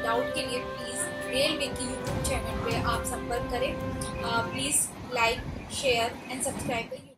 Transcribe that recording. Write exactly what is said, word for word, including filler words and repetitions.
Doubt के लिए please railway की यूट्यूब चैनल पे आप संपर्क करें। Please like share and subscribe.